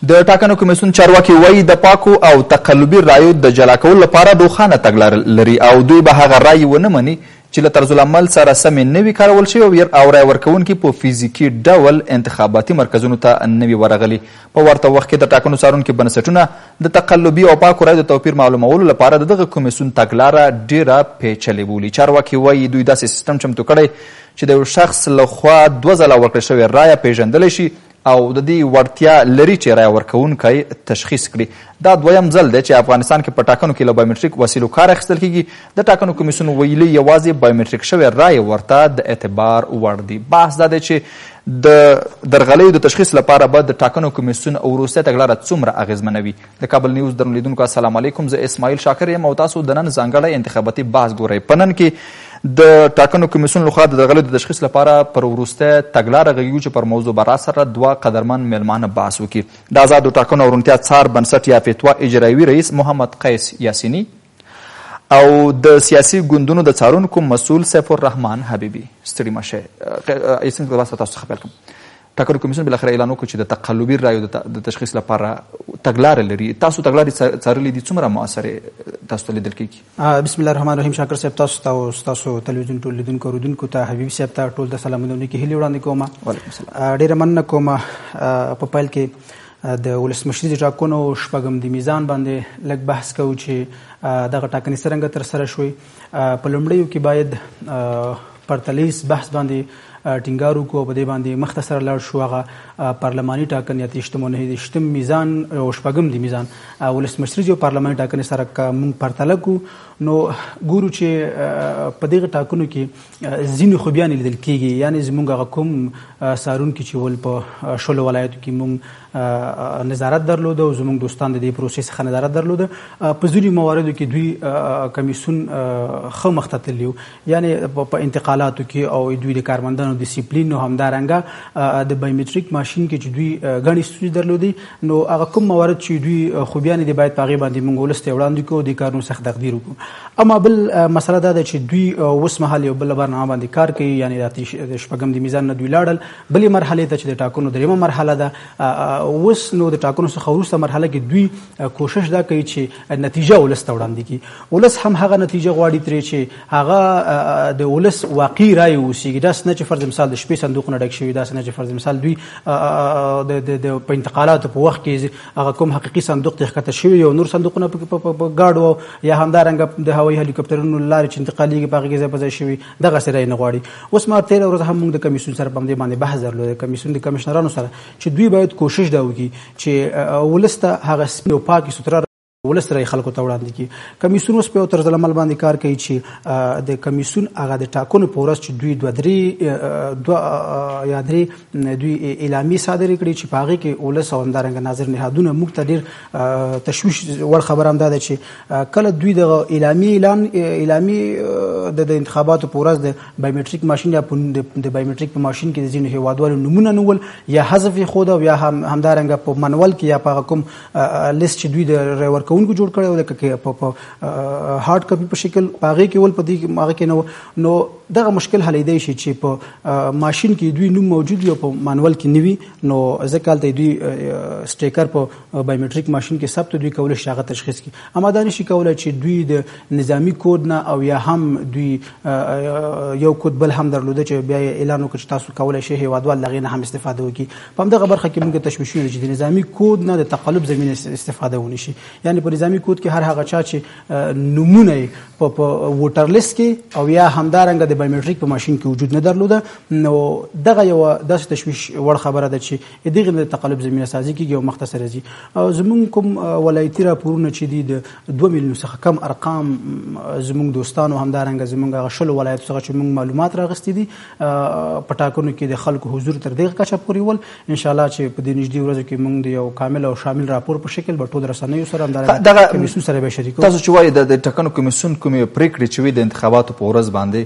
د ټاکنو کمیسیون چارواکي وایي د پاکو او تقلبي رایو د جلا کولو لپاره روښانه تګلاره لري او دوی به هغه رایې ونه مني چې له طرزالعمل سره سمې نه وي کارول شوي او رایه ورکوونکي په فزیکي ډول انتخاباتي مرکزونو ته نه وي ورغلي. په ورته وخت کې د ټاکنو څارونکي بنسټونه د تقلبي او پاکو رایو د توپیر معلومولو لپاره د دغه کمیسیون تګلاره ډیره پیچلې بولي. چارواکي وایي دوی داسې سیستم چمتو کړی چې د یو شخص لخوا 2 ځله ورکړل شوې رایه پیژندلی شي او د دې وړتیا لري چې رایه ورکوونکی تشخیص کړي. دا دویم ځل دی چې افغانستان کې په ټاکنو کې له بایومټریک وسیلو کار اخیستل کیږي. د ټاکنو کمیسیون ویلي یوازې بایومټریک شوې رایې ورته د اعتبار وړ دي. بحث دا دی چې د درغلیو د تشخیص لپاره به د ټاکنو کمیسیون وروستۍ تګلاره څومره اغېزمنوي. د کابل نیوز درنو لیدونکو السلام علیکم، زه اسماعیل شاکر یم او تاسو د نن ځانګړی انتخاباتي بحث ګورئ. په نن کې د ټاکنو کمیسیون لخوا د درغلیو د تشخیص لپاره پر وروستۍ تګلاره غږیږو چې پر موضوع به راسره 2 قدرمن میلمانه بحث وکړي. د آزادو ټاکنو او روڼتیا څار بنسټ یا فتوا اجرایوي رئیس محمد قیس یاسیني او د سیاسي ګوندونو د څارونکو مسؤل سیف الرحمن حبیبي. ستړي مه شئ. یاسین تاسو څخه پیل کوم. ټاکنو کمیسیون بالاخره اعلان وکړ چې د تقلبي رایو د تشخیص لپاره تګلاره لري. تاسو تګلارې څارلې دي، څومره مؤثرې تاسو ته لیدل کېږي؟ بسم الله الرحمن الرحیم. شاکر صاحب تاسو ته او ستاسو تلویزیون ټول لیدونکو اورېدونکو ته حبیبي صاحب ته ټول د سلامونه کې هیلې وړاندې کوم. وعلیکم السلام. ډېره مننه کوم. په پیل کې د ولسمشري د ټاکنو شپږم د میزان باندې لږ بحث کوو چې دغه ټاکنې څرنګه ترسره شوې. په لومړیو کې باید پرتلیز بحث باندې ټینګار وکړو، په دې باندې مختصر لاړ شو. هغه پارلماني ټاکنې یا 28 میزان او شپږم د میزان ولسمشري او پارلماني ټاکنې سره که موږ پرتله کړو نو ګورو چې په دغه ټاکنو کې ځینې خوبیانې لیدل کېږي. یعنې زموږ هغه کوم څارونکي چې ول په شلو ولایتو کې موږ نظارت درلوده او زموږ دوستان د دې پروسې څخه نظارت درلوده، په ځینې مواردو کې دوی کمیسیون ښه مخته تللي وو. یعنې په انتقالاتو کې او دوی د کارمندانو ډیسپلین او همدارنګه د بایومټریک ماشین کې چې دوی ګڼې ستونزې درلودې، نو هغه کوم موارد چې دوی خوبیانې دي باید په هغې باندې موږ ولس ته وړاندې کړو، د کارونو سخت تقدیر وکړو. اما بل مسله دا ده چې دوی اوس مهال یو بله برنامه باندې کار کوي. یعنې د شپږم د میزان نه دوی لاړل بلې مرحلې ته چې د ټاکنو دریمه مرحله ده. اوس نو د ټاکنو څخه وروسته مرحله کې دوی کوشش دا کوي چې نتیجه ولس ته وړاندې کړي. ولس هم هغه نتیجه غواړي ترې چې هغه د ولس واقعي رایې اوسېږي. داسې نه چې فرض مثال د شپې صندوقونه ډک شوي، داسې نه چې فرض مثال دوی په انتقالاتو په وخت کې هغه کوم حقیقي صندوق ته ښکته شوي او نور صندوقونه په ګاډو یا همدارنګه د هوایي هلیکاپټرونو لارې چې انتقالېږي په هغې کې ځای په ځای شوي، دغسې رایې نه غواړي. اوس ما تېره ورځ هم موږ د کمیسیون سره په همدې باندې بحث درلود، د کمیسیون د کمشنرانو سره، چې دوی باید کوشش دا وکړي چې ولس ته هغه سپین او پاکې سوتره ولس رایې خلکو ته وړاندې کړي. کمیسیون اوس په یو طرزالعمل باندې کار کوي چې د کمیسیون هغه د ټاکنو په ورځ چې دوی دوه یا درې دوی اعلامیې صادرې کړي چې په هغې کې ولس او همدارنګه ناظر نهادونه موږ ته ډېر تشویش وړ خبره هم دا ده چې کله دوی دغه اعلامیې د انتخاباتو په ورځ د بایومټریک ماشین یا د بایومټریک په ماشین کې د ځینو هېوادوالو نومونه نول یا حذف یې ښوده او یا همدارنګه په منول کې یا په هغه کوم لیست چې دوی د رایې ورکوونکو جوړ کړی و لکه په هارډ کاپي په شکل په هغې کې ول په دې هغه کې نه نو دغه مشکل حلیدی شي چې په ماشین کې دوی نوم موجود وي او په مانول کې نه وي. نو ځکه هلته دوی سټیکر په بایومټریک ماشین کې ثبت دوی کولی شي هغه تشخیص کړي. اما دا نشي کولی چې دوی د نظامي کود نه او یا هم دوی یو کود بل هم درلوده چې بیا یې اعلان وکړي چې تاسو کولی شئ هېوادوال له هغې نه هم استفاده وکړي. په همدغه برخه کې موږ تشویشونه دي چې د نظامي کود نه د تقلب زمینه استفاده ونه شي. یعنې په نظامي کود کې هر هغه چا چې نومونه یې په ووټر لیست کې او یا همدارنګه د بایومټریک په ماشین کې وجود نه درلوده، نو دغه یو داسې تشویش وړ خبره ده چې دغې نه د تقلب زمینه سازي کېږي او مخته سره ځي. زموږ کوم ولایتي راپورونه چې دي د 2 میلیون څخه کم ارقام زموږ دوستانو همدارنګه زموږ هغه شلو ولایتو څخه چې موږ معلومات راغستي دي په ټاکنو کې د خلکو حضور تر دغه کچه پورې ول. انشاءالله چې په دې نږدې ورځو کې موږ د یو کامل او شامل راپور په شکل به ټول رسنیو سره همدارنګه کمیسیون سره به شریکو. تاسو چې وایي د ټاکنو کمیسیون کومې پرېکړې چې وي د انتخاباتو په ورځ باندې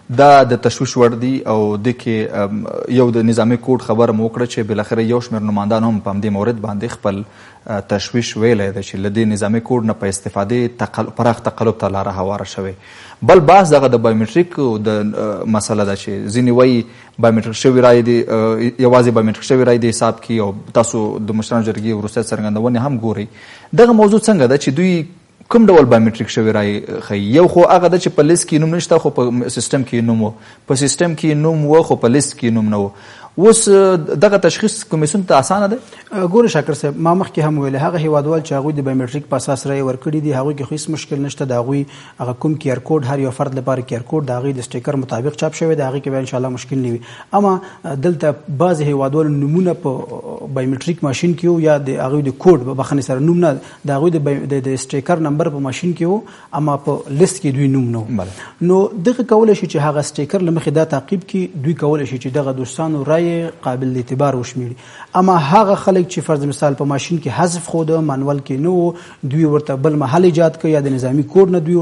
دا د تشویش وړ دي او د کې یو د نظامي کوډ خبره مو وکړه چې بالاخره یو شمېر نمایندان هم په همدې مورد باندې خپل تشویش ویلی دی چې له دې نظامي کوډ نه په استفادې پراخ تقلب ته لاره هواره شوې. بل بحث دغه د بایومټریک د مسله ده چې ځینې وایي بایومټریک شوي رایې دي یوازې بایومټریک شوي رایې د حساب کړي او تاسو د مشرانو جرګې وروستۍ څرګندونې هم ګورئ. دغه موضوع څنګه ده چې دوی کوم ډول بایومټریک شوی رایې ښیي؟ یو خو هغه ده چې په لیست کې نوم نشته خو په سیستم کې نوم و، په سیستم کې نوم و خو په لیست کې نوم نه و. اوس دغه تشخیص کمیسیون ته اسانه دی؟ ګوره شاکر صاحب، ما مخکې هم ویل هغه هیوادوال چې هغوی د بایومټریک په اساس رایې ورکړي دي هغوی کې خو هېڅ مشکل نشته. د هغوی هغه کوم کیار کوډ هر یو فرد لپاره کیار کوډ د هغوی د سټیکر مطابق چاپ شوی د هغې کې به انشاءالله مشکل نه وي. اما دلته بعضې هیوادوالو نومونه په بایومټریک ماشین کې و یا د هغوی د کوډ په بخښنې سره نوم نه د هغوی د سټیکر نمبر په ماشین کې و اما په لیست کې دوی نوم نه و. نو دغه کولی شي چې هغه سټیکر له مخې دا تعقیب کړي، دوی کولی شي چې دغه دوستانو رایې قابل اعتبار وشمیړي. اما هغه خلک چې فرض مثال په ماشین کې حذف خو د مانول کې نه دوی ورته بل محل ایجاد کړي یا د نظامی کوډ نه دوی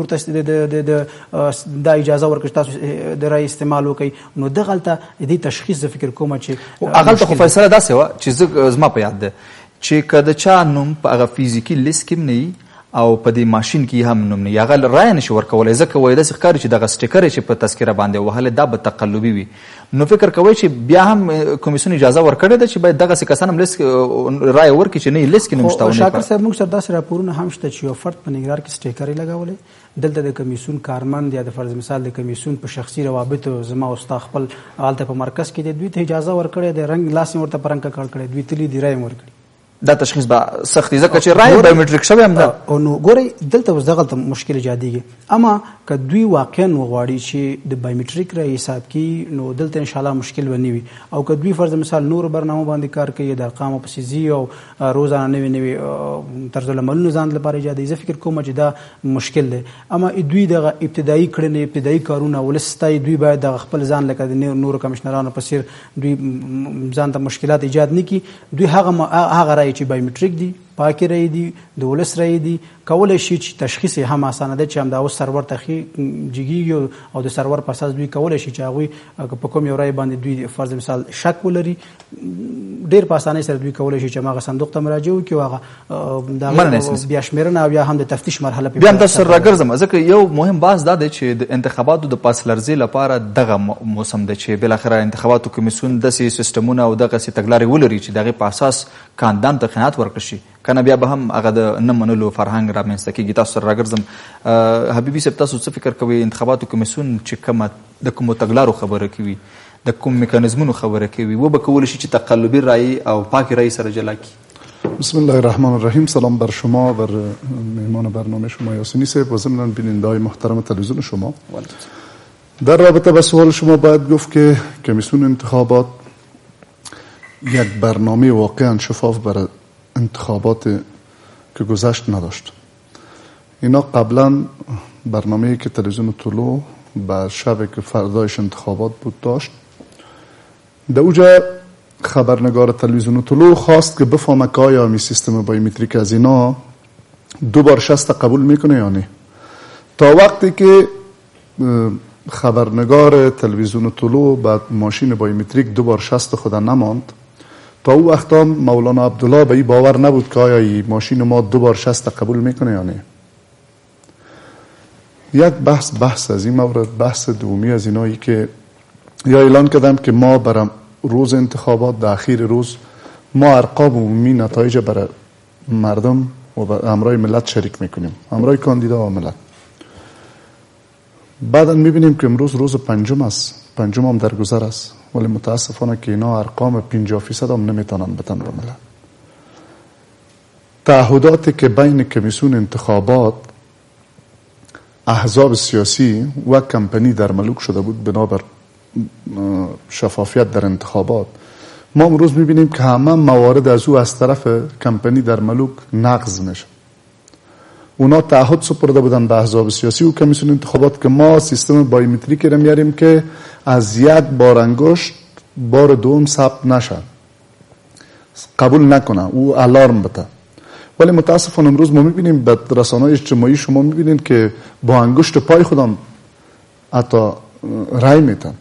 ورته دا اجازه ورکړي تاسو د رای استعمال وکړي. نو دغلته دې تشخیص زه فکر کوم چې هغلته خو فیصله داسې وه چې زما په یاد ده چې که د چا نوم په هغه فیزیکي لیست کې هم نه او په دې ماشین کې هم نوم نه هغه رایه نشي ورکولی، ځکه وایي داسې ښکاري چې دغه سټیکر چې په تذکره باندې وهلی دا به تقلبي وي. نو فکر کوئ چې بیا هم کمیسیون اجازه ورکړې ده چې باید دغسې کسان هم لیست رایه ورکړي چې نه یې لیست کې نوم شته. شاکر صاحب موږ سره داسې راپورونه هم شته چې یو فرد په ننګرهار کې سټیکر یې لګولی، دلته د کمیسیون کارمند یا د فرض مثال د کمیسیون په شخصي روابطو زما او ستا خپل هلته په مرکز کې دی دوی ته اجازه ورکړې د رنګ لاس یې ورته په رنګ ککړ کړی دوی تلي دي رایه یې ورکړي. دا تشخیص به سخت دی ځکه چې رایه بایومټریک شوی هم ده. نو ګورئ دلته اوس دغلته مشکل ایجادېږي. اما که دوی واقعا وغواړي چې د بایومټریک رایې حساب کړي نو دلته انشاءالله مشکل به نه وي. او که دوی فرض مثال نورو برنامو باندې کار کوي د ارقامو پسې ځي او روزانه نوي نوي طرزالعملونه ځان لپاره ایجادوي، زه فکر کوم چې دا مشکل دی. اما دوی دغه ابتدایي کړنې ابتدایي کارونه ولس ستایي، دوی باید دغه خپل ځان لکه د نورو کمشنرانو په څېر دوی ځان ته مشکلات ایجاد نه کړي. دوی هغه رایې چې بایومټریک دي پاکې رایې دي د ولس رایې دي کولی شي چې تشخیص یې هم اسانه ده چې همدا اوس سرور ته جګېږي او د سرور په اساس دوی کولی شي چې هغوی په کوم یو رایې باندې دوی فرض مثال شک ولري ډېر په اسانۍ سره دوی کولی شي چې هماغه صندوق ته مراجعه وکړي او هغه د هغه بیا شمېرنه او یا هم د تفتیش مرحله بیا هم تاسو سره راګرځم ځکه یو مهم بحث دا دی چې د انتخاباتو د پاس لرزې لپاره دغه موسم دی چې بالاخره انتخاباتو کمیسیون داسې سیستمونه او دغسې تګلارې ولري چې د هغې په اساس کاندان ته قناعت ورکړل شي، کنه بیا به هم هغه د نه منلو فرهنګ رامنځته کېږي. تاسو سره راګرځم حبیبي صاحب، تاسو څه فکر کوئ انتخاباتو کمیسیون چې کومه د کومو تګلارو خبره کوي د کوم میکانیزمونو خبره کوي و به کولی شي چې تقلبی رایې او پاک رایې سره جلا کړي؟ بسم الله الرحمن الرحیم. سلام بر شما، بر مهمان برنامه شما یاسینی صاحب و ضمناً بیننده‌های محترم تلویزیون شما. در رابطه با سوال شما باید گفت که کمیسیون انتخابات یک برنامه واقعا شفاف برای انتخابات که گذشت نداشت. اینا قبلا برنامه‌ای که تلویزیون طلوع به شب که فردایش انتخابات بود داشت. در اونجا خبرنگار تلویزیون طلوع خواست که بفهمه که آیا می سیستم بایومتریک از اینا 2 بار شست قبول میکنه یا نه. تا وقتی که خبرنگار تلویزیون طلوع بعد ماشین بایومتریک 2 بار شست خود نماند، تا او وقتا مولانا عبدالله به این باور نبود که آیا این ماشین ما 2 بار شست قبول میکنه یا نه. یک بحث از این مورد، بحث دومی از اینایی که یا اعلان کردم که ما برای روز انتخابات در اخیر روز ما ارقام عمومی نتایج برای مردم و همراه ملت شریک میکنیم، همراه کاندیدا و ملت. بعدا میبینیم که امروز روز 5 است، 5 هم در گذر است، ولی متاسفانه که اینا ارقام 50% هم نمیتونن بتن به ملت. تعهداتی که بین کمیسیون انتخابات احزاب سیاسی و کمپانی در ملوک شده بود بنابر شفافیت در انتخابات، ما امروز میبینیم که همه موارد از او از طرف کمپانی در ملوک نقض میشه. اونا تعهد سپرده بودن به احزاب سیاسی و کمیسیون انتخابات که ما سیستم بایومتریکی را میاریم که از 1 بار انگشت بار دوم ثبت نشه، قبول نکنه، او الارم بده. ولی متاسفانه امروز ما میبینیم به رسانه‌های اجتماعی شما میبینید که با انگشت پای خودم حتی رای میتن.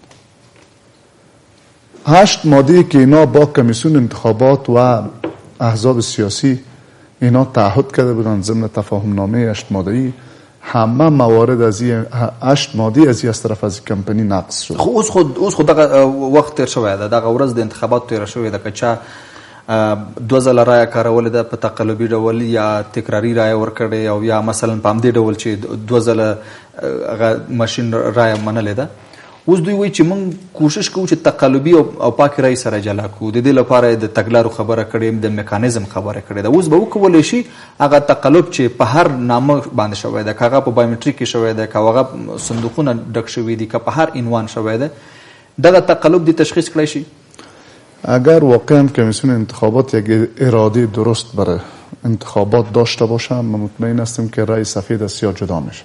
8 ماده که اینا با کمیسیون انتخابات و احزاب سیاسی اینا تعهد کرده بودن ضمن تفاهم نامه 8 ماده‌ای، همه موارد از این 8 ماده از طرف از کمپانی نقض شد. خو اوس خو دغه وخت تیر شوی ده، دغه ورځ د انتخابات تیر شوی ده که چا 2 ځله رایه کارولې ده په تقلبي ډول یا تکراري رایه ورکړې او یا مثلا په همدې ډول چې 2 ځله هغه ماشین رایه منلې ده. اوس دوی وایي چې موږ کوشش کوو چې تقلبي او پاکې رایې سره جلا کړو. د دې لپاره د تګلارو خبره کړې، د میکانیزم خبره کړې ده. اوس به وکولی شي هغه تقلب چې په هر نامه باندې شوی ده، که هغه په بایومټریک کې شوی ده، که هغه صندوقونه ډک شوي دي، که په هر عنوان شوی ده، دغه تقلب دی تشخیص کړی شي. اگر واقعا کمیسیون انتخابات یک اراده درست برای انتخابات داشته باشه، من مطمئن هستم که رای سفید از سیاه جدا میشه.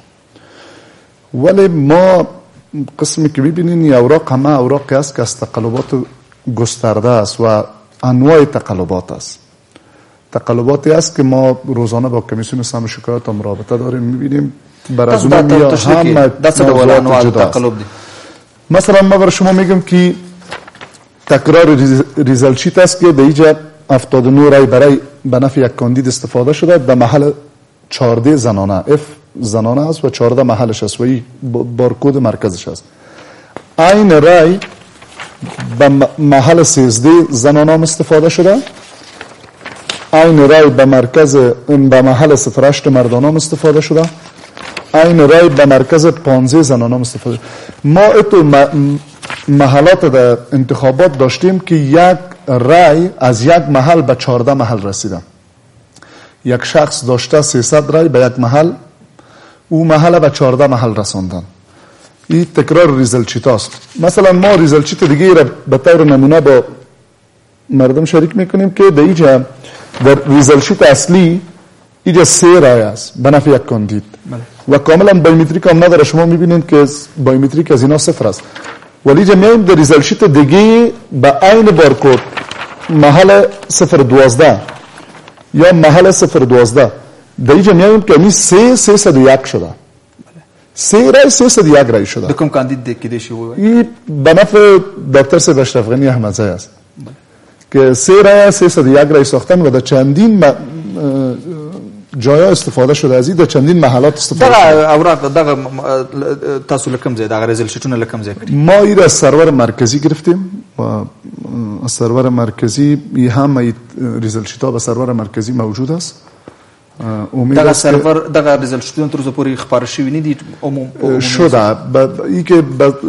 ولی ما قسمی که میبینین این اوراق همه اوراقی است که از تقلبات گسترده است و انواع تقلبات است. تقلباتی است که ما روزانه با کمیسیون سهم شکایات هم رابطه داریم، میبینیم بر از اون همه موضوعات جدا است. مثلا ما بر شما میگم که تکرار ریزالت شیت است که در اینجا 79 رای برای به نفع یک کاندید استفاده شده، در محل 14 زنانه، F زنانه است و 14 محلش است و این بارکود مرکزش است. این رای به محل 13 زنانه استفاده شده، این رای به محل 08 مردانه استفاده شده، این رای به مرکز 15 زنانه استفاده شده. ما اتو محلات در انتخابات داشتیم که یک رای از یک محل به 14 محل رسیدن. یک شخص داشته 300 رای به یک محل، او محل به 14 محل رساندن. این تکرار ریزالت شیت است. مثلا ما ریزالت شیت دیگه را به طور نمونه با مردم شریک میکنیم که در اینجا در ریزالت شیت اصلی اینجا 3 رای است به نفع یک کاندید و کاملا بایومتریک هم نداره. شما میبینید که بایومتریک از اینا 0 است. ولی اینجا میایم در ریزالت شیت دیگه به عین بارکود محل 012 یا محل 012 در اینجا میایم که این 301 شده. 3 رای 301 رای شده. کوم کاندید کې دی شو؟ این به نفع دکتر صاحب اشرف غنی احمدزی است که 3 رای 301 رای ساختن و در چندین جایا استفاده شده از این، در چندین محلات استفاده شده. دغه اوراق دغه تاسو لکم ځای دغه ریزالت شیټونه لکم ځای کړی؟ ما این از سرور مرکزی گرفتیم و از سرور مرکزی هم ریزالت شیټ به سرور مرکزی موجود است. دغه سرور دغه ریزالت شیټونه تر اوسه پورې خبر شوي نه دي عموم شده. این که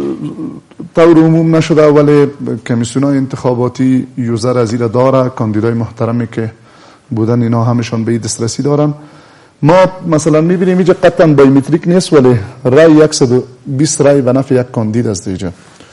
طور عموم نشده ولی کمیسیون‌های انتخاباتی یوزر از این داره، کاندیدای محترمی که بودن اینا همشان به این دسترسی دارن. ما مثلا میبینیم اینجا قطعا بایومتریک نیست ولی رای 120 رای به نفع یک کاندید است اینجا.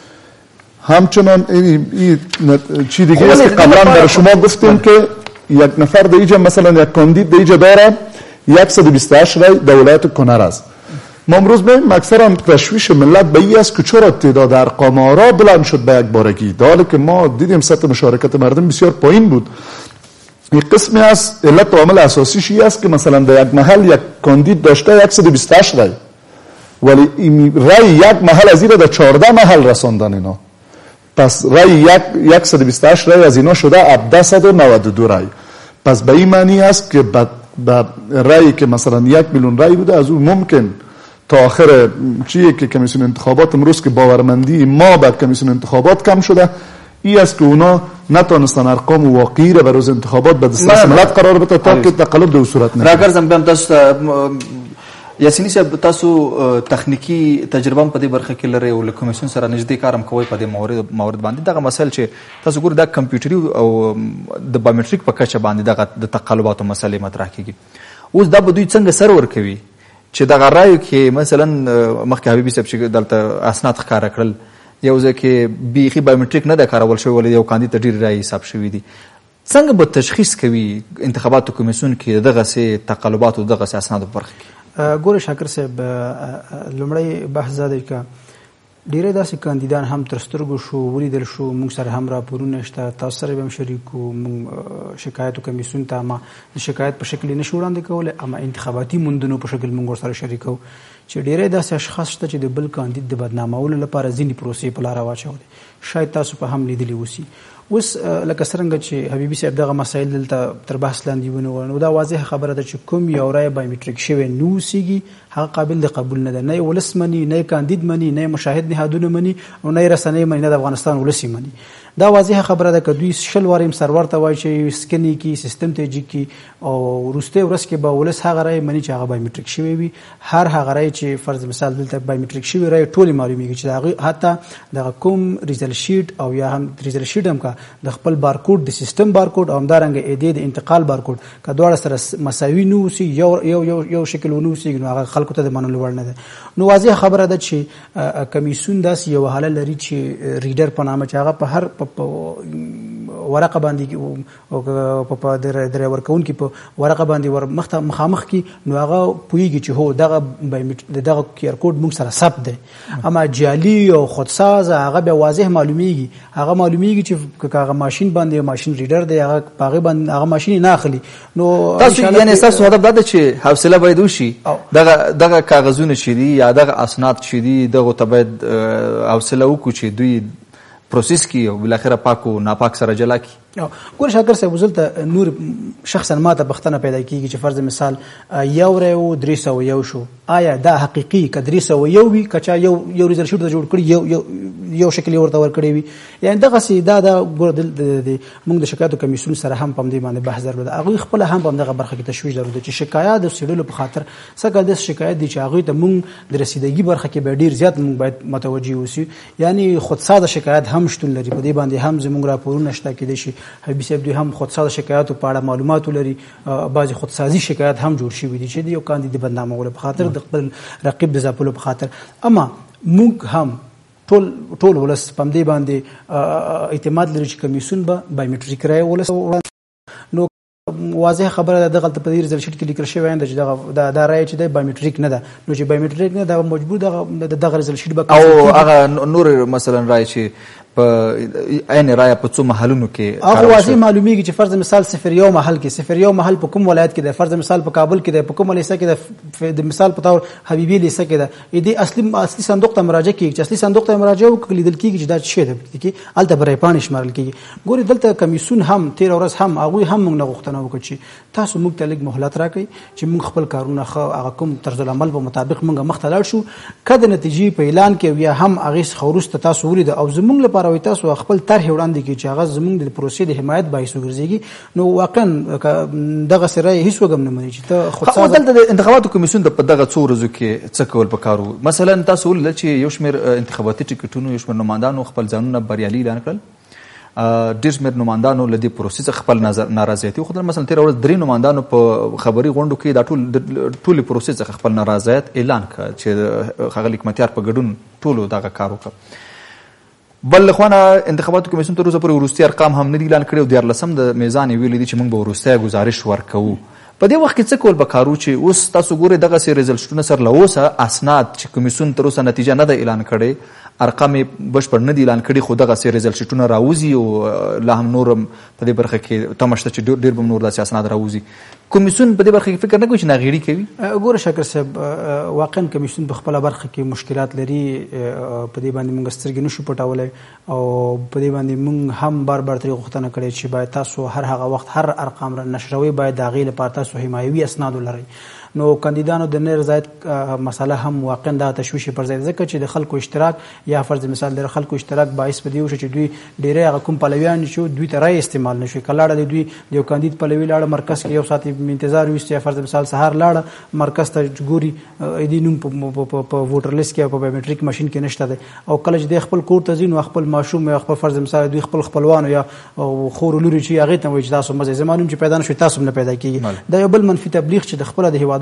همچنان این چی دیگه است که قبلا برای شما گفتیم که یک نفر در اینجا مثلا یک کاندید در اینجا داره 128 رای در ولایت کنر است. ما امروز ببینیم اکثرا تشویش ملت به این است که چرا تعداد ارقام آرا بلند شد به یک بارگی، در حالی که ما دیدیم سطح مشارکت مردم بسیار پایین بود. این قسمی از علت و عامل اساسیش این است که مثلا در یک محل یک کاندید داشته 128 رای ولی رای یک محل از این را در 14 محل رساندن اینا. پس رای 128 رای از اینا شده 792 رای. پس به این معنی است که به رایی که مثلا 1 میلیون رای بوده از اون ممکن تا آخر چیه که کمیسیون انتخابات امروز که باورمندی ما به کمیسیون انتخابات کم شده، این است که اونا نتونستن ارقام واقعی را برای انتخابات به دسترس ملت قرار بده تا که تقلب در صورت نشه. راګرځم بهم تاسو یاسینی صاحب تاسو تخنیکی تجربه په دې برخه کې لري او له کمیسیون سره نږدې کارم کوي په دې مورد باندې. دغه مسایل چې تاسو ګورئ دا کمپیوټري او د بایومټریک په کچه باندې دغه د تقلباتو مسلې مطرح کیږي. اوس دا به دوی څنګه سر ورکوي چې دغه رایو کې مثلا مخکې حبیبي صاحب چې دلته اسناد ښکاره کړل یو ځای کې بیخي بایومټریک نه ده کارول شوی ولې یو کاندید ته ډېرې رایې حساب شوي دي، څنګه به تشخیص کوي انتخاباتو کمیسیون کې دغسې تقلباتو دغسې اسنادو په برخه کې؟ ګوره شاکر صاحب لومړی بحث دا دی که ډیری داسې کاندیدان هم تر سترګو شو ولیدل شو، موږ سره هم راپورونه شته، تاسو سره به هم شریک وو. موږ شکایتو کمیسیون ته اما د شکایت په شکل نشو وړاندې کولی، اما انتخاباتي موندنو په شکل موږ ورسره شریکو چې ډیری داسې اشخاص شته چې د بل کاندید د بدنامولو لپاره ځینې پروسې په لاره واچولې. شاید تاسو په هم لیدلی اوسي. اوس لکه څرنګه چې حبیبي صاحب دغه مسایل دلته تر بحث لاندې ونیول، نو دا واضحه خبره ده چې کوم یو رایه بایومټریک شوی نه اوسېږي هغه قابل د قبول نه ده، نه یې ولس مني، نه یې کاندید مني، نه یې مشاهد نهادونه مني، او نه یې رسنۍ مني، نه د افغانستان ولس یې مني. دا واضحه خبره ده که دوی 100 وارې سرور ته وایي چې سکنی کی سیستم ته جي کی او وروسته ورځ کې به ولس هغه رایه مني چې هغه بایومټریک شوی وي. هر هغه رایه چې فرض مثال دلته بایومټریک شوی رایه ټولې معلومیږي چې هغه حتی دغه کوم ریزلټ شیټ او یا هم ریزلټ شیټ هم کا د خپل بارکوډ د سیستم بارکوډ او همدارنګه ایدې د انتقال بارکوډ که دواړه سره مساوي نه اوسي، یو شکل ونه اوسي، نو هغه خلکو ته د منلو وړ نه ده. نو واضحه خبره ده چې کمیسیون داسې یو حاله لري چې ریډر په نامه چې هغه په هر ورقه باندې په درې ورکونکي په ورقه باندې مخامخ کی، نو هغه پوهیږي چې هو دغه کیار کوډ موږ سره ثبت دی. اما جعلي او خودساز هغه به واضح معلومیږي، هغه معلومیږي چې هغه ماشين باندې ماشين ریډر دی، هغه هغه باندې هغه ماشين نه اخلي. نو تاسو یعنی تاسو هدف دا ده چې حوصله باید وشي، دغه کاغذونه چې دي یا دغه اسناد چې دي دغه ته باید حوصله وکړو چې دوی پروسس کی او بالاخره پاک او ناپاک سره جلا کی. ګور شاکر صاحب وزلته نور شخصا ماته بختنه پیدا کیږي چې فرض مثال یو ریو 301 شو، آیا دا حقيقي ک 301 وي کچا یو ریزلټ شوټ جوړ کړی یو شکل ورته ور کړی وي، یعنی دغه سي دا ګور د موږ د شکایتو کمیسیون سره هم په دې باندې بحث درلود. هغه خپل هم په دغه برخه کې تشویش درلود چې شکایت د سړلو په خاطر څنګه د شکایت دي چې هغه ته موږ د رسیدګي برخه کې به ډیر زیات موږ باید متوجي اوسو، یعنی خودساده شکایت هم شتون لري. په دې باندې هم زموږ راپورونه شته کې دي شي حبیبي صاحب دوی هم خودساده شکایاتو په اړه معلومات لري، بعضی خودسازي شکایت هم جوړ شوي دي چې یو کاندید بدنامولو په خاطر د خپل رقیب د ځاپلو په خاطر. اما موږ هم ټول ولس په دې باندې اعتماد لري چې کمیسیون به بایومټریک رایه ولس. نو واضح خبره ده دغه په دې ریزلټ کې لیکل شوی دی چې دا رایه چې د بایومټریک نه ده، نو چې بایومټریک نه ده مجبور دغه ریزلټ به او هغه نور مثلا رایه چې په عین رایه په څو محلونو کې هغه واضح معلومیږي چې فرض مثال 01 محل کې 01 محل په کوم ولایت کې ده، فرض مثال په کابل کې ده، په کوم لیسه کې ده، د مثال په تور حبیبي لیسه کې ده. دې اصلي صندوق ته مراجعه کیږي چې اصلي صندوق ته مراجعه وکړي دل کیږي چې دا څه ده کې الته برای پانی شمارل کیږي. ګوري دلته کمیسیون هم 13 ورځ هم هغه هم موږ نه غوښتنه وکړي چې تاسو موږ ته لږ مهلت راکړئ چې موږ خپل کارونه هغه کوم طرز العمل په مطابق موږ مخ ته لاړ شو. کله نتیجې په اعلان کې یا هم هغه خورست تاسو ولید او زموږ لپاره وي تاسو خپل طرح وړاندې کی چې هغه زموږ د پروسې د حمایت باعث وګرځيږي. نو واقعا دغه سره هیڅ وګم نه مني چې ته خو دلته د انتخاباتو کمیسیون د په دغه څو ورځو کې څه کول پکارو. مثلا تاسو ول چې یو شمېر انتخاباتي ټیکټونو یو شمېر نمائندانو خپل ځانونه بریالي اعلان کړل، ډېر شمېر نمائندانو له دې پروسې څخه خپل نارضایتي وښودل. مثلا 13 ورځ 3 نمائندانو په خبري غونډو کې دا ټول پروسې څخه خپل نارضایت اعلان کړ چې ښاغلي حکمتیار په ګډون ټولو دغه کار وکړ. بل خوانه انتخاباتو کمیسیون تر اوسه پورې وروستي ارقام هم نه دي اعلان کړي او 14 د میزان یې ویلي دي چې موږ به وروستی گزارش ورکوو. په دې وخت کې څه کول پکارو چې اوس تاسو ګورئ دغسې ریزلټونه سره له اوسه اسناد چې کمیسیون تر اوسه نتیجه نه ده اعلان کړې، ارقام یې بشپړ نه دي اعلان کړي، خو دغسې ریزلټونه راوځي او لا هم نور په دې برخه کې تمه شته چې ډېر به نور داسې اسناد راوځي. کمیسیون په دې برخه کې فکر نه کوي چې ناغېړي کوي؟ ګوره شاکر صاحب واقعا کمیسیون په خپله برخه کې مشکلات لري، په دې باندې موږ سترګې نشو پټولی او په دې باندې موږ هم بار بار ترې غوښتنه کړې چې باید تاسو هر هغه وخت هر ارقام را نشروي باید د هغې لپاره تاسو حمایوي اسناد ولرئ. نو کاندیدانو د نه رضایت مسله هم واقعا دا تشویش پر ځای ځکه چې د خلکو اشتراک یا فرض مثال د خلکو اشتراک باعث په دې وشو چې دوی ډېری هغه کوم پلویان چې دوی ته رای استعمال نشوي. که لاړه دوی د یو کاندید پلوي لاړه مرکز کې یو ساعت انتظار ویست یا فرض مثال سهار لاړه مرکز ته ګوري دې نوم په ووټر لیست کې او په بایومټریک ماشین کې نشته دی او کله چې د خپل کور ته ځي نو خپل ماشوم یا خپل فرض مثال دوی خپل خپلوانو یا خور لوري چې هغې ته وایي چې تاسو مزه زما نوم چې پیدا نه شوي تاسو هم نه پیدا کېږي. دا یو بل منفي تبلیغ چې د خپله د هېواد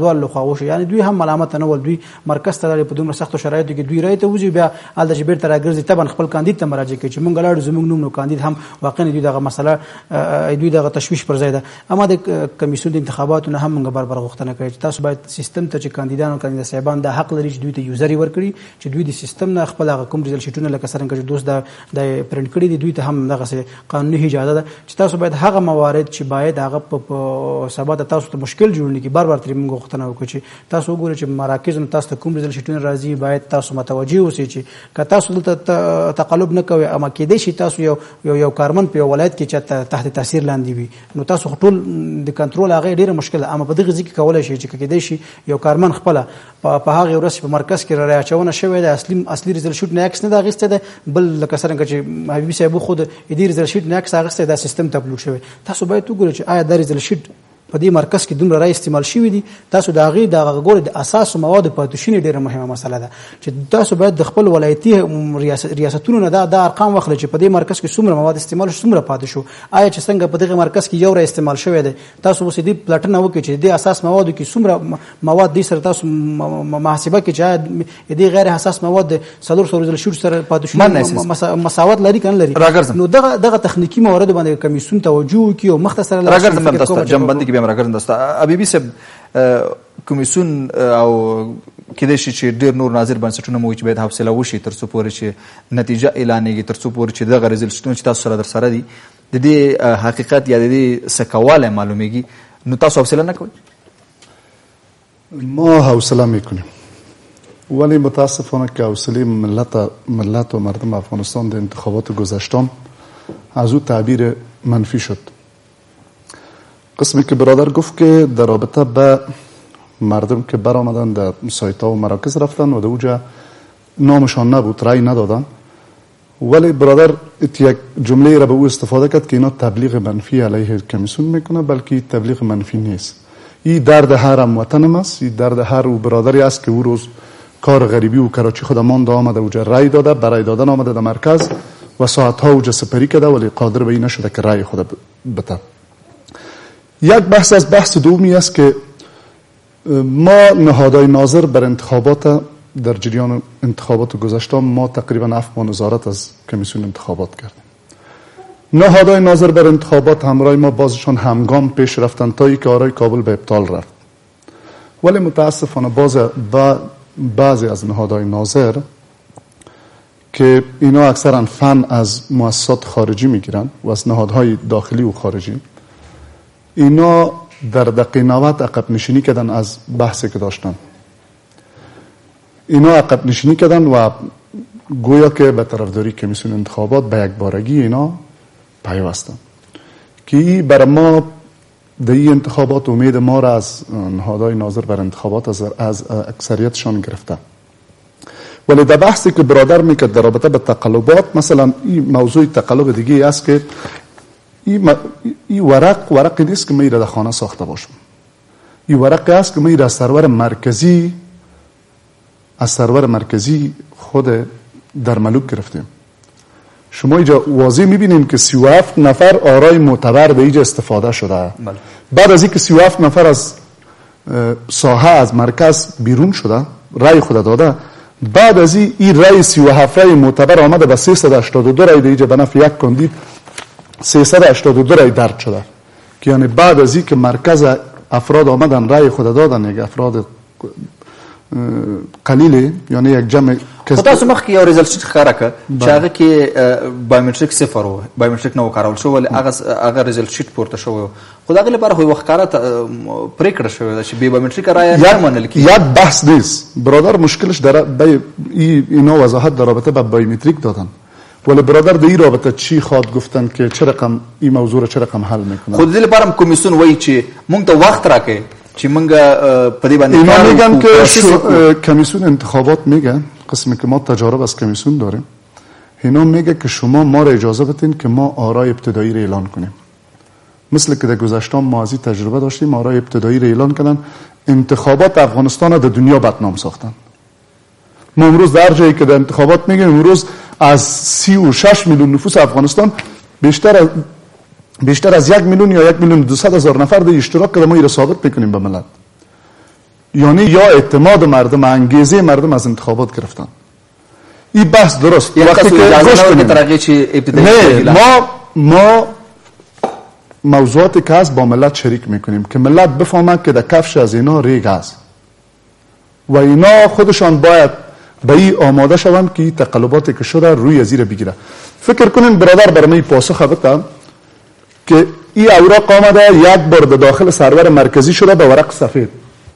دوه لخوا وشي، یعنی دوی هم ملامت نه ول، دوی مرکز ته لري په دومره سختو شرایطو کې دوی رای ته وځي، بیا الته چې بیرته راګرځي تبن خپل کاندید ته مراجعه کوي چې مونږ لاړو زموږ نوم نو کاندید هم واقعا دوی دغه مسله دوی دغه تشویش پر ځای ده. اما د کمیسیون د انتخاباتو نه هم موږ برابر غوښتنه کوي چې تاسو باید سیستم ته چې کاندیدان او کاندید صاحبان د حق لري چې دوی ته یوزري ورکړي چې دوی د سیستم نه خپل هغه کوم ریزلټ شیټونه لکه څنګه چې دوست د پرنټ کړي دي دوی ته هم دغه قانوني اجازه ده چې تاسو باید هغه موارد چې باید هغه په سبا د تاسو ته مشکل جوړ نه کی بار ترې موږ غوښتنه وکړو چې تاسو وګورئ چې مراکز نو تاسو ته کوم ریزلټ شیټونه راځي باید تاسو متوجي اوسئ چې که تاسو دلته تقلب نه کوئ اما کېدای شي تاسو یو کارمن په ولایت کې چې تحت تاثیر لاندې وي نو تاسو ټول د کنټرول هغه ډیره مشکله، اما په دغه ځکه کولای شي چې کېدای شي یو کارمن خپل په هغه ورځ په مرکز کې را اچونه شوی د اصلي ریزلټ شیټ نه عکس نه دا غیسته ده، بل لکه څنګه چې حبیبي صاحب خود دې ریزلټ شیټ نه عکس هغه دا سیستم ته اپلوډ شوی. تاسو باید وګورئ چې آیا دا ریزلټ شیټ په دې مرکز کې دومره رای استعمال شوی دي. تاسو د هغې د غوړ د اساس مواد پاتوشینې ډیره مهمه مسله ده چې تاسو باید د خپل ولایتي ریاستونو نه دا ارقام واخلئ چې په دې مرکز کې څومره مواد استعمال شو څومره پاتې شو، آیا چې څنګه په دغه مرکز کې یو رای استعمال شوی دی تاسو اوس دې پلټنه وکړئ چې د اساس موادو کې څومره مواد دې سره تاسو محاسبه کې چې دې غیر حساس مواد څلور ریزلټ شیټ سره پاتوشینې مساوات لري کنه لري، نو دغه تخنیکی موارد باندې کمیسیون توجه وکړي او مختصر راګرځم راګرځم دوستا حبیبي صاحب کمیسیون او کېدای شي چې ډېر نور ناظر بنسټونه مو چې باید حوصله وشي تر څو پورې چې نتیجه اعلانېږي، تر څو پورې چې دغه ریزلټ شیټونه چې تاسو سره در سره دي د دې حقیقت یا د دې څه کوالی معلومیږي، نو تاسو حوصله نه کوئ؟ ما حوصله میکنیم ولی متاسفانه که حوصله ملت و مردم افغانستان در انتخابات گذشتم از او تعبیر منفی شد. قسمی که برادر گفت که در رابطه به مردم که برآمدن در سایت ها و مراکز رفتن و در اوجا نامشان نبود، رای ندادن، ولی برادر یک جمله را به او استفاده کرد که اینا تبلیغ منفی علیه کمیسیون میکنه، بلکه تبلیغ منفی نیست. این درد هر هموطنم است، این درد هر او برادری است که او روز کار غریبی و کراچی خود مانده آمده اوجا رای داده، برای دادن آمده در مرکز و ساعتها اوجا سپری کرده ولی قادر به این نشده که رای خود بده. یک بحث از بحث دومی است که ما نهادهای ناظر بر انتخابات در جریان انتخابات گذشته ما تقریبا 7 ماه نظارت از کمیسیون انتخابات کردیم. نهادهای ناظر بر انتخابات همراه ما بازشان همگام پیش رفتن تا ای که آرای کابل به ابطال رفت، ولی متاسفانه بعضی از نهادهای ناظر که اینا اکثرا فن از مؤسسات خارجی میگیرن و از نهادهای داخلی و خارجی، اینا در دقیقه 90 عقب نشینی کردن از بحثی که داشتن. اینا عقب نشینی کردن و گویا که به طرفداری کمیسیون انتخابات به یک بارگی اینا پیوستن که برای ما در این انتخابات امید ما را از نهادهای ناظر بر انتخابات از اکثریتشان گرفته. ولی در بحثی که برادر میکرد در رابطه به تقلبات، مثلا این موضوع تقلب دیگه است که این ورقی نیست که ما در خانه ساخته باشم. این ورقی است که ما از سرور مرکزی خود در ملوک گرفتیم. شما اینجا واضح میبینید که 37 نفر آرای معتبر به اینجا استفاده شده. بعد از اینکه 37 نفر از ساحه از مرکز بیرون شده رای خود داده، بعد از این رای 37 رای معتبر آمده به 382 رای اینجا به نفع یک کاندید 382 رای درد شده، که یعنی بعد از این که مرکز افراد آمدن رای خود دادن، یک افراد قلیلی، یعنی یک جمع تاسو مخکې یو ریزلټ شیټ ښکاره کړ چې هغه کې بایومټریک صفر و، بایومټریک نه وکارول شو، ولې هغه ریزلټ شیټ پورته شوی و، خو د هغې لپاره خو یوه ښکاره پرېکړه شوې ده چې بې بایومټریکه رایه نه منل کېږي. یک بحث نیست برادر، مشکلش در اینا وضاحت در رابطه با بایومتریک دادن، ولی برادر در این رابطه چی خواد گفتن که چه رقم این موضوع را چه رقم حل میکنن؟ خود دې لپاره کمیسیون وایي چې مونږ ته وخت راکړئ چې مونږ په دې باندې اینا میگن که کمیسیون انتخابات میگه، قسمی که ما تجارب از کمیسیون داریم، اینا میگه که شما ما را اجازه بدین که ما آرای ابتدایی را اعلان کنیم. مثل که در گذشته ما از این تجربه داشتیم، آرای ابتدایی را اعلان کردن، انتخابات افغانستان را در دنیا بدنام ساختن. ما امروز در جایی که در انتخابات میگیم امروز از 36 میلیون نفوس افغانستان بیشتر از 1 میلیون یا 1,200,000 نفر در اشتراک کرده، ما این را ثابت میکنیم به ملت. یعنی یا اعتماد مردم، انگیزه مردم از انتخابات گرفتن. این بحث درست. وقتی که نه، ما موضوعاتی که هست با ملت شریک میکنیم که ملت بفهمه که در کفش از اینا ریگ هست و اینا خودشان باید به این آماده شوند که این تقلباتی که شده روی زیر بگیره. فکر کنین برادر برای پاسخ بدم که این اوراق آمده یک بار به داخل سرور مرکزی شده به ورق سفید،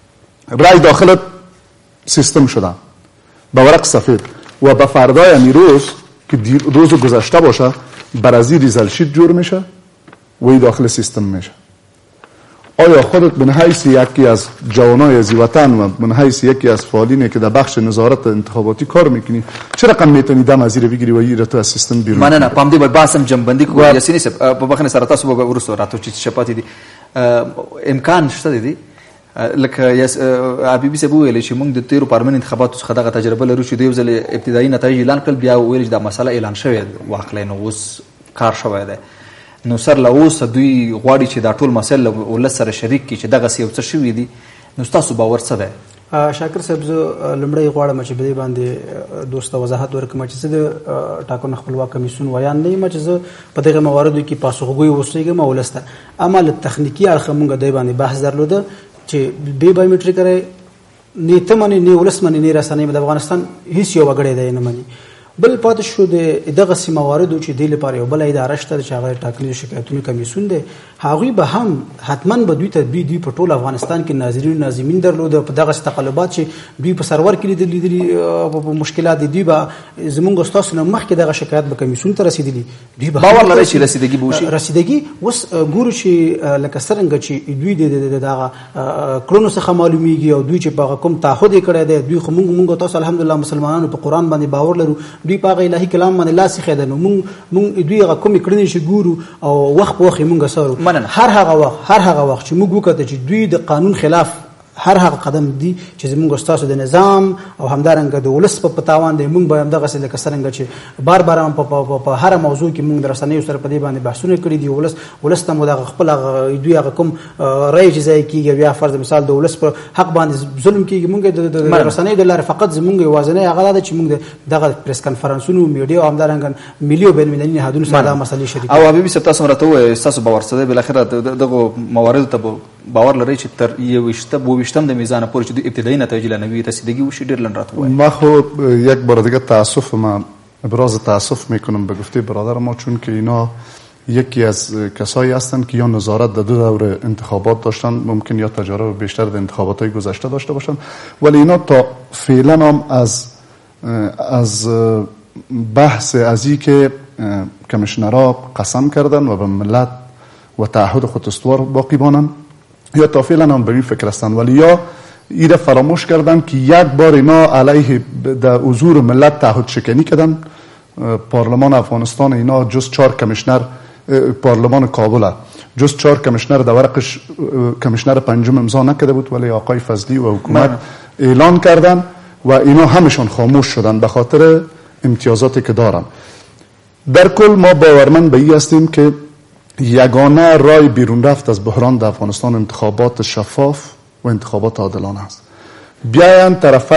رای داخل سیستم شده به ورق سفید و به فردای روز که روز گذشته باشه برازی ریزل شیت جور میشه و این داخل سیستم میشه. آیا خودت به حیث یکی از جوانای از وطن و به حیث یکی از فعالینی که در بخش نظارت انتخاباتی کار میکنی چه رقم میتونی دم از زیر بگیری و این تو از سیستم بیرون؟ من نه پام دی باسم جنبندی کو یاسینی سپ په بخنه سره تاسو به ورسو راتو چې شپاتې دي امکان شته دي لکه یس حبیبي سبو ویل چې موږ د تیرو پارلمان انتخاباتو څخه دغه تجربه لرو چې د یو ځل ابتدایي نتایج اعلان کړل بیا ویل چې دا مسله اعلان شوې واقعا نو اوس کار شوی دی نو سر له اوسه دوی غواړي چې دا ټول مسایل ولس سره شریک کړي چې دغسې یو څه شوي دي نو ستاسو باور څه دی؟ شاکر صاحب زه لومړی غواړم چې په دې باندې دوست ته وضاحت ورکړم چې زه د ټاکنو خپلواک کمیسیون ویان نه یم چې زه په دغه مواردو کې پاسخګوی اوسېږم ولس ته. اما له تخنیکي اړخه موږ دې باندې بحث درلوده چې بې بایومټریک نه ته منې نه ولس منې نه رسنۍ د افغانستان هیڅ یو وګړی دی نه مني. بل پاتې شو د دغسې مواردو چې دې لپاره یو بله اداره شته چې هغه ټاکنیزو شکایتونو کمیسیون دی هغوی به هم حتما به دوی ته دوی په ټول افغانستان کې ناظرین ناظمین درلوده په دغسې تقلبات چې دوی په سرور کې لیدلي مشکلات دي دوی به زموږ ستاسو نه مخکې دغه شکایت به کمیسیون ته رسېدلي دوی به باور لرئ چې رسیدګي به وشي؟ رسیدګي اوس ګورو چې لکه څرنګه چې دوی د دغه کړنو څخه معلومیږي او دوی چې په هغه کوم تعهد یې کړی دی دوی خو موږ تاسو الحمدلله مسلمانانو په قرآن باندې باور لرو دوی په هغه الهي کلام باندې لاس ایښی دی نو موږ دوی هغه کومې کړنې چې ګورو او وخت په وخت یې موږ څارو هر هغه وخت چې موږ وکړو چې دوی د قانون خلاف هر هغه قدم دی چې زموږ ستاسو د نظام او همدارنګه د ولس په تاوان دی موږ به همدغسې لکه څرنګه چې بار بار په هره موضوع کې موږ د رسنیو سره په دې باندې بحثونه کړي دي ولس ته مو دغه خپل دوی هغه کوم رایې چې ځای کېږي بیا فرض مثال د ولس په حق باندې ظلم کېږي موږ د رسنیو د لارې فقط زموږ یوازینی هغه دا ده چې موږ دغه پریس کنفرانسونو میډیا او همدارنګه ملي او بین المللي نهادونو سره دا مسلې شریک او حبیبي صاحب تاسو راته ووایئ ستاسو باور څه دی بالاخره دغو مواردو ته باور لرئ چې تر 22 د میزان پورې چې ابتدایی نتایج اعلانوي رسیدگی وشي ډېر لنډ راته وایي. ما خو یک بار دیگه ابراز تاسف میکنم به گفته برادر ما چون که اینا یکی از کسایی هستند که یا نظارت در 2 دور انتخابات داشتن ممکن یا تجارب بیشتر در انتخابات های گذشته داشته باشن ولی اینا تا فعلا هم از بحث ازی که کمیشنرها قسم کردن و به ملت و تعهد خود استوار باقی بانن یا تا فعلا هم به این فکر هستن ولی یا ایره فراموش کردن که یک بار اینا علیه در حضور ملت تعهد شکنی کردن. پارلمان افغانستان اینا جز 4 کمیشنر پارلمان کابل جز 4 کمیشنر در ورقش کمیشنر پنجم امضا نکرده بود ولی آقای فضلی و حکومت اعلان کردن و اینا همشون خاموش شدن به خاطر امتیازاتی که دارن. در کل ما باورمند به این هستیم که یگانه راه بیرون رفت از بحران در افغانستان انتخابات شفاف و انتخابات عادلانه است. بیاین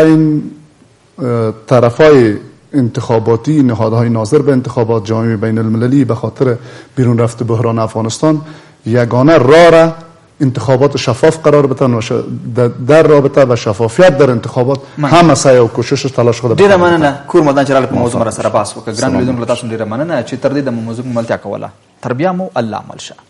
طرفای انتخاباتی نهادهای ناظر به انتخابات جامعه بین المللی به خاطر بیرون رفت بحران افغانستان یگانه راه انتخابات شفاف قرار بدن و در رابطه با شفافیت در انتخابات همه سعی او کوشش تلاش خود ډیره مننه کور مدان چې راغلی په موضوع سره بحث وکړه ګران لیدونکو تاسو ډیره مننه چې تر دې د موضوع ملتیا کوله تر بیا مو الله مل شه.